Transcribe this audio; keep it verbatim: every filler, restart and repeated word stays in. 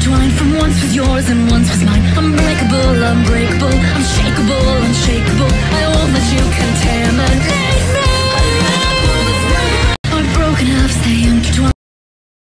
intertwined, from once was yours and once was mine. Unbreakable, unbreakable